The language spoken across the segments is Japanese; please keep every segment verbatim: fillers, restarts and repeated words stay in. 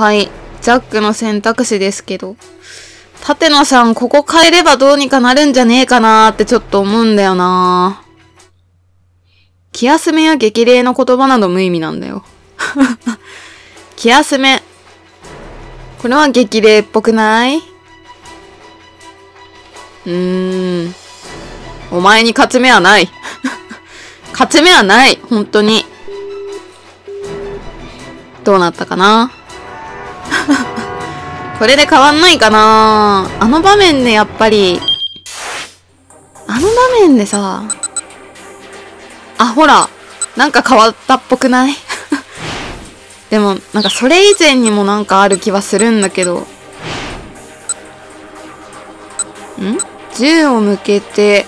はい。ジャックの選択肢ですけど。舘野さん、ここ変えればどうにかなるんじゃねえかなーってちょっと思うんだよなー。気休めや激励の言葉など無意味なんだよ。気休め。これは激励っぽくない？うーん。お前に勝ち目はない。勝ち目はない。本当に。どうなったかな？これで変わんないかな？あの場面でやっぱり、あの場面でさ、あ、ほら、なんか変わったっぽくない？でも、なんかそれ以前にもなんかある気はするんだけど。ん？銃を向けて、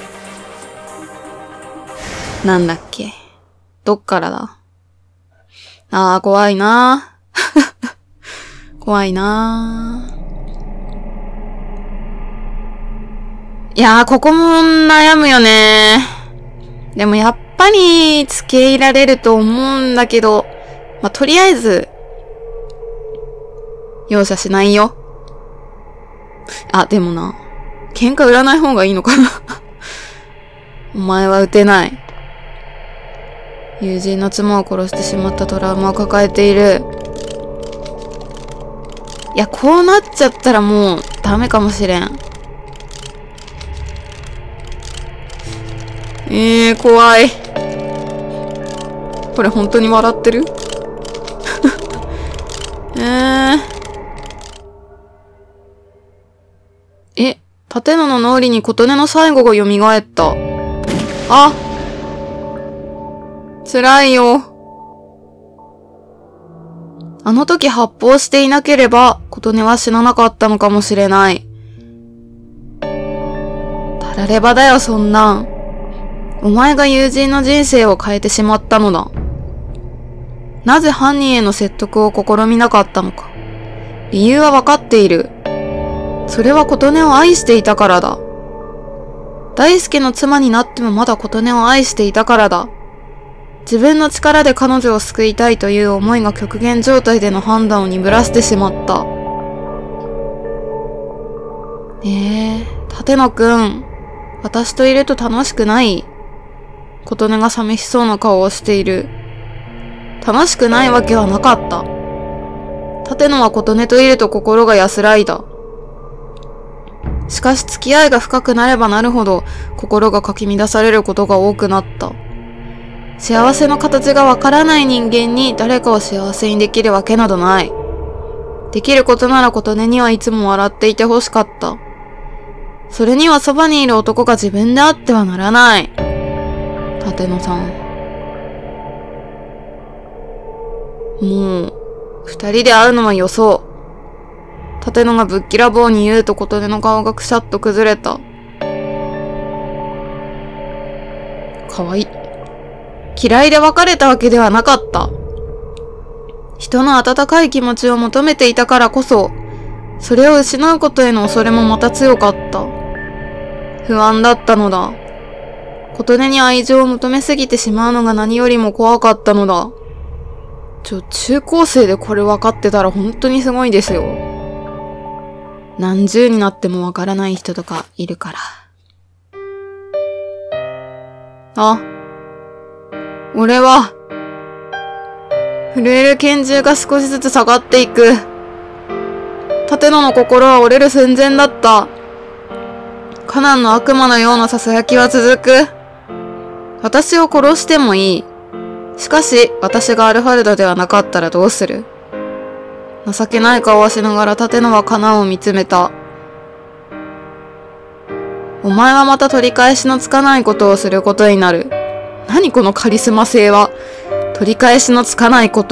なんだっけ？どっからだ？あー、怖いなー。怖いなー。いやー、ここも悩むよねー。でもやっぱり、付け入れられると思うんだけど、まあ、とりあえず、容赦しないよ。あ、でもな、喧嘩売らない方がいいのかな。お前は撃てない。友人の妻を殺してしまったトラウマを抱えている。いや、こうなっちゃったらもうダメかもしれん。えー、怖い。これ本当に笑ってる？えー。え、立野の脳裏に琴音の最後が蘇った。あ！辛いよ。あの時発砲していなければ、琴音は死ななかったのかもしれない。たらればだよ、そんなん。お前が友人の人生を変えてしまったのだ。なぜ犯人への説得を試みなかったのか。理由はわかっている。それは琴音を愛していたからだ。大輔の妻になってもまだ琴音を愛していたからだ。自分の力で彼女を救いたいという思いが極限状態での判断を鈍らせてしまった。ええー、立野くん、私といると楽しくない？琴音が寂しそうな顔をしている。楽しくないわけはなかった。立野は琴音といると心が安らいだ。しかし付き合いが深くなればなるほど心がかき乱されることが多くなった。幸せの形がわからない人間に誰かを幸せにできるわけなどない。できることなら琴音にはいつも笑っていてほしかった。それにはそばにいる男が自分であってはならない。立野さん。もう、二人で会うのはよそう。立野がぶっきらぼうに言うと琴音の顔がくしゃっと崩れた。かわいい。嫌いで別れたわけではなかった。人の温かい気持ちを求めていたからこそ、それを失うことへの恐れもまた強かった。不安だったのだ。琴音に愛情を求めすぎてしまうのが何よりも怖かったのだ。ちょ、中高生でこれ分かってたら本当にすごいですよ。何十になってもわからない人とかいるから。あ。俺は、震える拳銃が少しずつ下がっていく。立野の心は折れる寸前だった。カナンの悪魔のような囁きは続く。私を殺してもいい。しかし、私がアルファルドではなかったらどうする？情けない顔をしながら立野はカナンを見つめた。お前はまた取り返しのつかないことをすることになる。何このカリスマ性は。取り返しのつかないこと。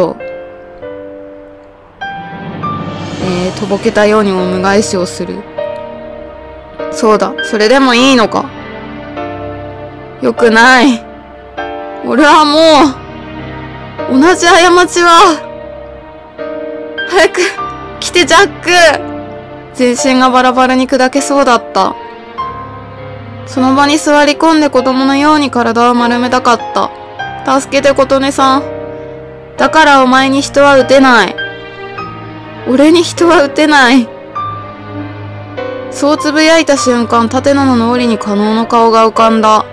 えー、とぼけたようにも無返しをする。そうだ、それでもいいのか。よくない。俺はもう、同じ過ちは、早く、来てジャック。全身がバラバラに砕けそうだった。その場に座り込んで子供のように体を丸めたかった。助けて琴音さん。だからお前に人は撃てない。 俺に人は撃てない。そうつぶやいた瞬間、立野の脳裏に加納の顔が浮かんだ。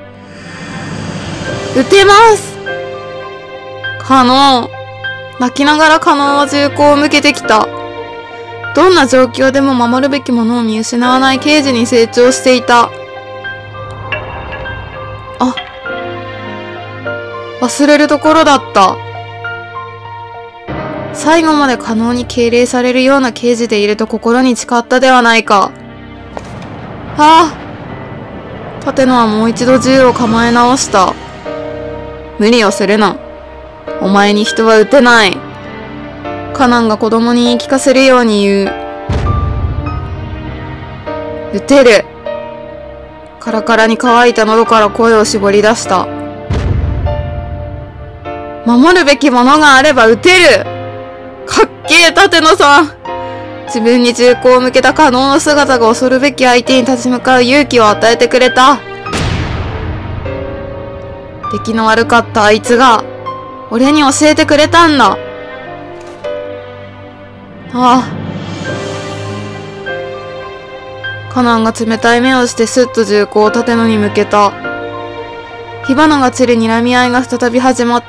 撃てます。加納。泣きながら加納は銃口を向けてきた。どんな状況でも守るべきものを見失わない刑事に成長していた。あ、忘れるところだった。最後まで加納に敬礼されるような刑事でいると心に誓ったではないか。ああ。立野はもう一度銃を構え直した。無理をするな。お前に人は撃てない。カナンが子供に言い聞かせるように言う。撃てる。カラカラに乾いた喉から声を絞り出した。守るべきものがあれば撃てる。かっけえ、立野さん。自分に銃口を向けた加納の姿が恐るべき相手に立ち向かう勇気を与えてくれた。出来の悪かったあいつが、俺に教えてくれたんだ。ああ。カナンが冷たい目をしてスッと銃口を立野に向けた。火花が散る睨み合いが再び始まった。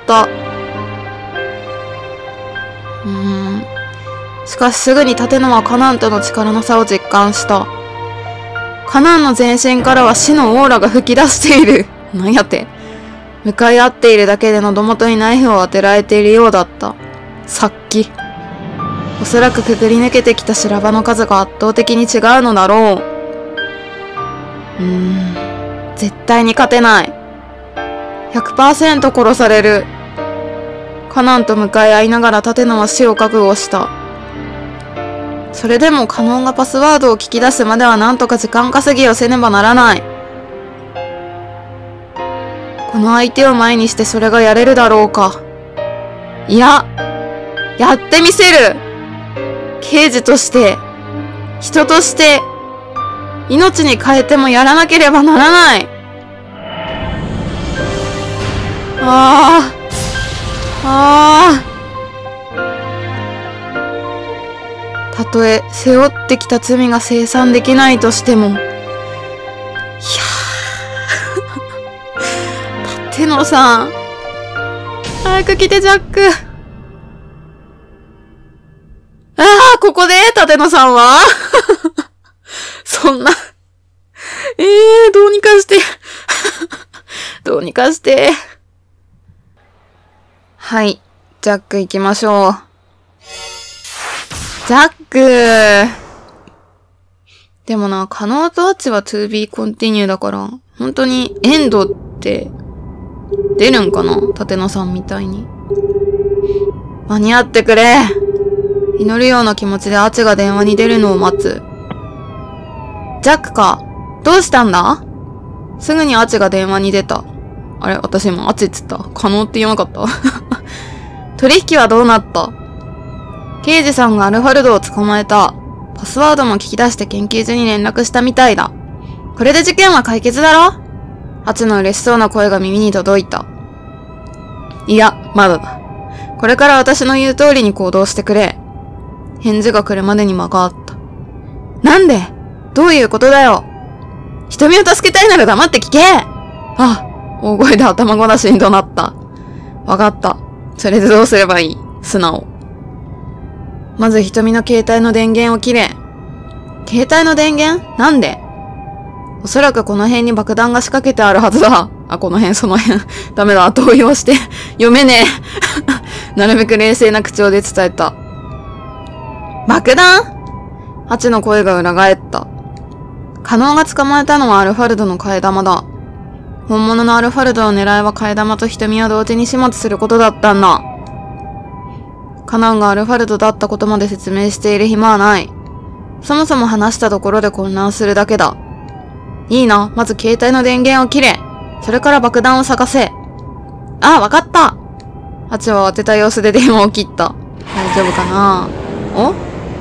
うーん。しかしすぐに立野はカナンとの力の差を実感した。カナンの全身からは死のオーラが吹き出している。なんやて。向かい合っているだけで喉元にナイフを当てられているようだった。殺気。おそらくくぐり抜けてきた修羅場の数が圧倒的に違うのだろう。うーん。絶対に勝てない。ひゃくパーセント 殺される。カナンと向かい合いながら立野は死を覚悟した。それでもカノンがパスワードを聞き出すまではなんとか時間稼ぎをせねばならない。この相手を前にしてそれがやれるだろうか。いや、やってみせる。刑事として、人として、命に変えてもやらなければならない。ああ、ああ。たとえ背負ってきた罪が清算できないとしても、いやー、立野さん、早く来てジャック。ああ、ここで立野さんはそんな、ええー、どうにかしてどうにかして。はい、ジャック行きましょう。ジャックでもな、カノーとアッチは トゥービー コンティニューだから、本当にエンドって出るんかな、立野さんみたいに。間に合ってくれ。祈るような気持ちでアチが電話に出るのを待つ。ジャックか。どうしたんだ？すぐにアチが電話に出た。あれ、私今アチっつった。可能って言わなかった取引はどうなった？刑事さんがアルファルドを捕まえた。パスワードも聞き出して研究所に連絡したみたいだ。これで事件は解決だろ？アチの嬉しそうな声が耳に届いた。いや、まだだ。これから私の言う通りに行動してくれ。返事が来るまでに間があった。なんで？どういうことだよ。瞳を助けたいなら黙って聞け。あ、大声で頭ごなしに怒鳴った。わかった。それでどうすればいい？素直。まず瞳の携帯の電源を切れ。携帯の電源？なんで？おそらくこの辺に爆弾が仕掛けてあるはずだ。あ、この辺、その辺。ダメだ、動揺して。読めねえ。なるべく冷静な口調で伝えた。爆弾？ハチの声が裏返った。カノンが捕まえたのはアルファルドの替え玉だ。本物のアルファルドの狙いは替え玉と瞳を同時に始末することだったんだ。カナンがアルファルドだったことまで説明している暇はない。そもそも話したところで混乱するだけだ。いいな、まず携帯の電源を切れ。それから爆弾を探せ。ああ、わかった。ハチは慌てた様子で電話を切った。大丈夫かな？お？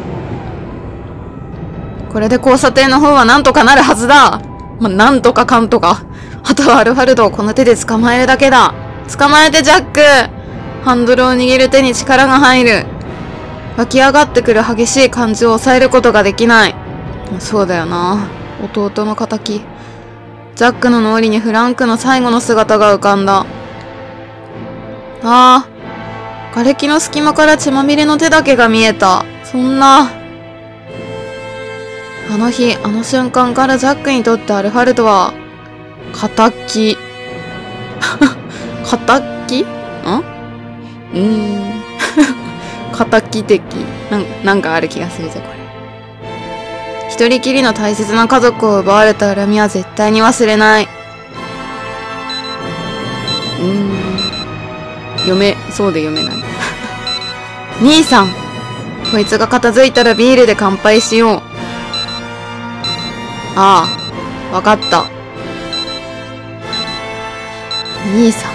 これで交差点の方はなんとかなるはずだ。ま、なんとかかんとか。あとはアルファルドをこの手で捕まえるだけだ。捕まえてジャック。ハンドルを握る手に力が入る。 湧き上がってくる激しい感じを抑えることができない。そうだよな。弟の仇。ジャックの脳裏にフランクの最後の姿が浮かんだ。ああ、瓦礫の隙間から血まみれの手だけが見えた。そんな。あの日、あの瞬間からジャックにとってアルファルドは、仇。仇？ん？うーん。仇的。なん、なんかある気がするぜ、これ。一人きりの大切な家族を奪われた恨みは絶対に忘れない。うーん。読め、そうで読めない。兄さん、こいつが片付いたらビールで乾杯しよう。ああ、わかった。兄さん。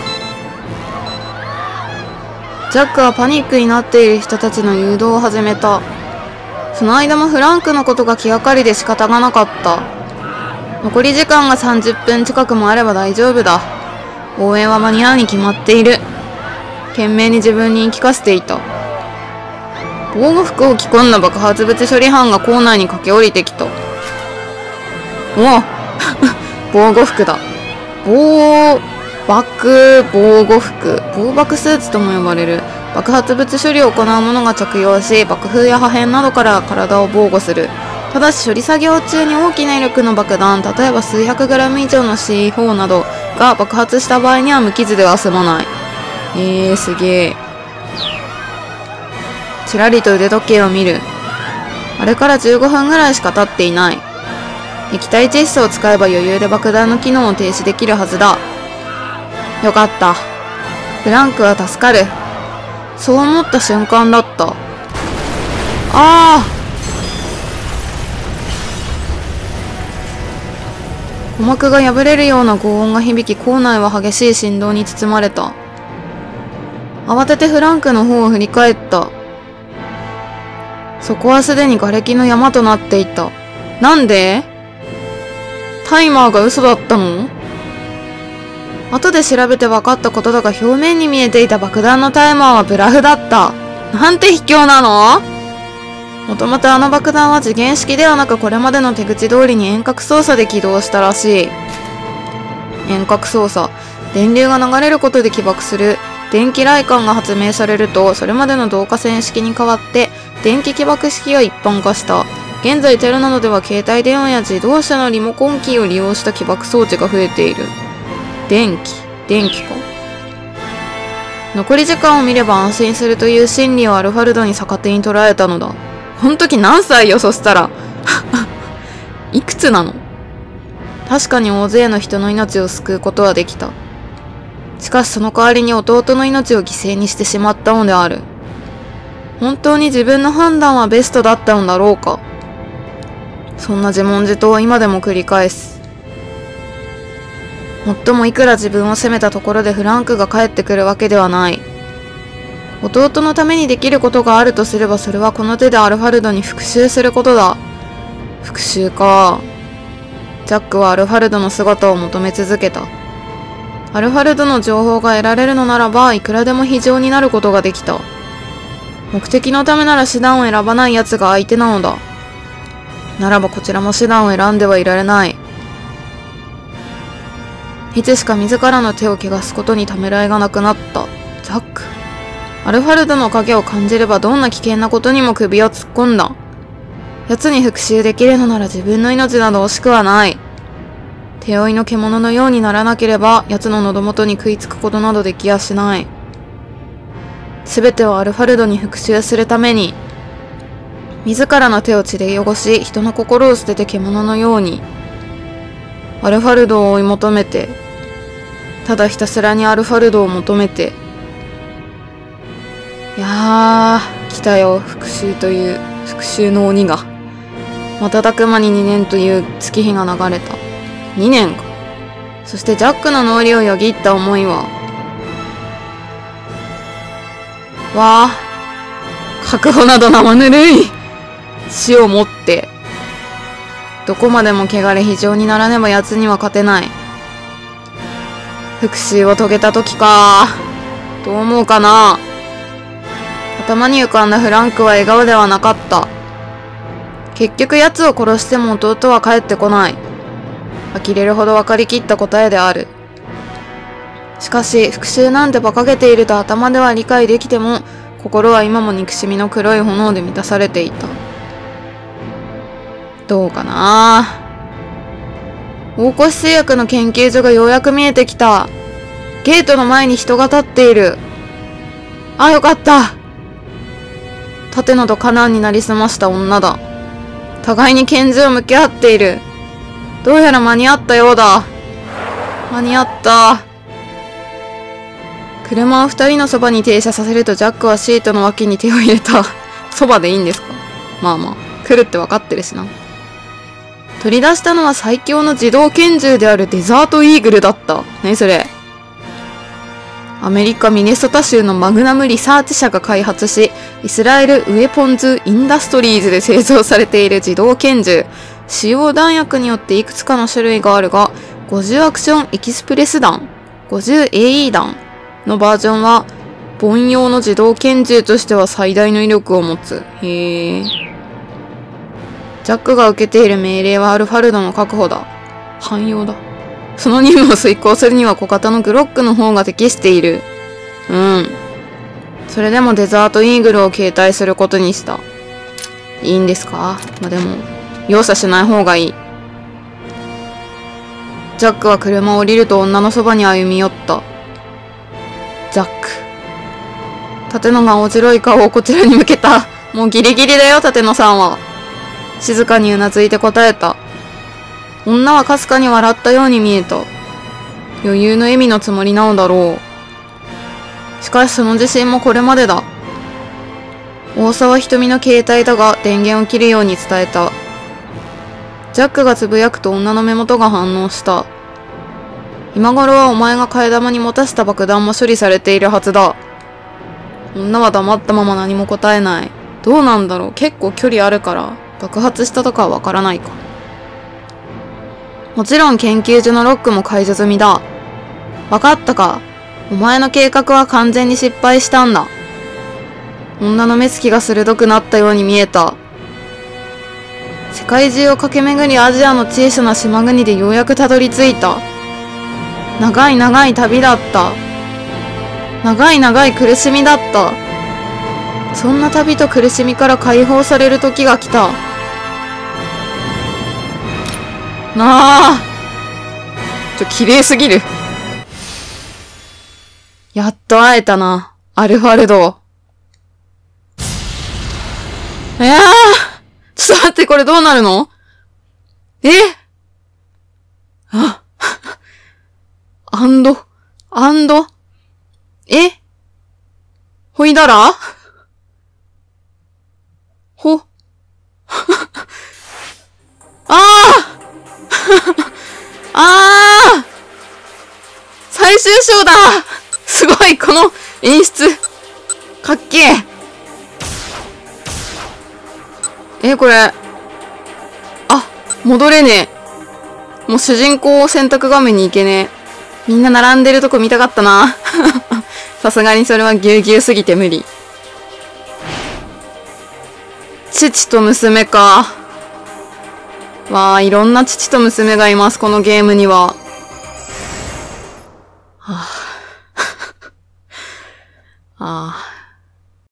ジャックはパニックになっている人たちの誘導を始めた。その間もフランクのことが気がかりで仕方がなかった。残り時間がさんじゅっぷん近くもあれば大丈夫だ。応援は間に合うに決まっている。懸命に自分に言い聞かせていた。防護服を着込んだ爆発物処理班が校内に駆け下りてきた。おお防護服だ。防爆防護服。防爆スーツとも呼ばれる。爆発物処理を行う者が着用し、爆風や破片などから体を防護する。ただし処理作業中に大きな威力の爆弾、例えば数百グラム以上の シーフォー などが爆発した場合には無傷では済まない。えー、すげえ。ちらりと腕時計を見る。あれからじゅうごふんぐらいしか経っていない。液体窒素を使えば余裕で爆弾の機能を停止できるはずだ。よかった。フランクは助かる。そう思った瞬間だった。ああ。鼓膜が破れるような轟音が響き、校内は激しい振動に包まれた。慌ててフランクの方を振り返った。そこはすでに瓦礫の山となっていた。なんで？タイマーが嘘だったの？後で調べて分かったことだが、表面に見えていた爆弾のタイマーはブラフだった。なんて卑怯なの？もともとあの爆弾は時限式ではなく、これまでの手口通りに遠隔操作で起動したらしい。遠隔操作。電流が流れることで起爆する電気雷管が発明されると、それまでの導火線式に代わって電気起爆式が一般化した。現在テロなどでは携帯電話や自動車のリモコンキーを利用した起爆装置が増えている。電気、電気か。残り時間を見れば安心するという心理をアルファルドに逆手に捉えたのだ。この時何歳よ、そしたら。いくつなの？確かに大勢の人の命を救うことはできた。しかしその代わりに弟の命を犠牲にしてしまったのである。本当に自分の判断はベストだったのだろうか。そんな自問自答を今でも繰り返す。もっともいくら自分を責めたところでフランクが帰ってくるわけではない。弟のためにできることがあるとすれば、それはこの手でアルファルドに復讐することだ。復讐か。ジャックはアルファルドの姿を求め続けた。アルファルドの情報が得られるのならば、いくらでも非常になることができた。目的のためなら手段を選ばない奴が相手なのだ。ならばこちらも手段を選んではいられない。いつしか自らの手を汚すことにためらいがなくなった。ジャック。アルファルドの影を感じればどんな危険なことにも首を突っ込んだ。奴に復讐できるのなら自分の命など惜しくはない。手負いの獣のようにならなければ奴の喉元に食いつくことなどできやしない。すべてはアルファルドに復讐するために。自らの手を血で汚し、人の心を捨てて獣のように。アルファルドを追い求めて。ただひたすらにアルファルドを求めて。いやー、来たよ、復讐という、復讐の鬼が。瞬く間ににねんという月日が流れた。にねんか。そしてジャックの脳裏をよぎった思いは、わあ、確保など生ぬるい。死をもって、どこまでも汚れ非常にならねば奴には勝てない。復讐を遂げた時か。どう思うかな。 頭に浮かんだフランクは笑顔ではなかった。結局奴を殺しても弟は帰ってこない。呆れるほど分かりきった答えである。しかし、復讐なんて馬鹿げていると頭では理解できても、心は今も憎しみの黒い炎で満たされていた。どうかな。大越製薬の研究所がようやく見えてきた。ゲートの前に人が立っている。あ、よかった。立野とカナンになりすました女だ。互いに拳銃を向け合っている。どうやら間に合ったようだ。間に合った。車を二人のそばに停車させるとジャックはシートの脇に手を入れた。そばでいいんですか？まあまあ、来るって分かってるしな。取り出したのは最強の自動拳銃であるデザートイーグルだった。何それ？アメリカ・ミネソタ州のマグナムリサーチ社が開発し、イスラエル・ウェポンズ・インダストリーズで製造されている自動拳銃。使用弾薬によっていくつかの種類があるが、ごじゅうアクションエキスプレス弾、ごじゅうエーイー 弾のバージョンは、凡用の自動拳銃としては最大の威力を持つ。へー。ジャックが受けている命令はアルファルドの確保だ。汎用だ。その任務を遂行するには小型のグロックの方が適している。うん。それでもデザートイーグルを携帯することにした。いいんですか？まあ、でも、容赦しない方がいい。ジャックは車を降りると女のそばに歩み寄った。ジャック。立野が青白い顔をこちらに向けた。もうギリギリだよ、立野さんは。静かにうなずいて答えた。女はかすかに笑ったように見えた。余裕の笑みのつもりなのだろう。しかしその自信もこれまでだ。大沢瞳の携帯だが電源を切るように伝えた。ジャックがつぶやくと女の目元が反応した。今頃はお前が替え玉に持たせた爆弾も処理されているはずだ。女は黙ったまま何も答えない。どうなんだろう、結構距離あるから爆発したとかはわからないか。もちろん研究所のロックも解除済みだ。わかったか。お前の計画は完全に失敗したんだ。女の目つきが鋭くなったように見えた。世界中を駆け巡りアジアの小さな島国でようやくたどり着いた。長い長い旅だった。長い長い苦しみだった。そんな旅と苦しみから解放される時が来た。なあ。ちょ、綺麗すぎる。やっと会えたな、アルファルド。いやー、ちょっと待って、これどうなるの？え？あ、アンド、アンド、え？ほいだら？ほ、ああああ最終章だ。すごい、この演出。かっけえ。え、これ。あ、戻れねえ。もう主人公選択画面に行けねえ。みんな並んでるとこ見たかったな。さすがにそれはぎゅうぎゅうすぎて無理。父と娘か。わあ、いろんな父と娘がいます、このゲームには。はあ、ああ。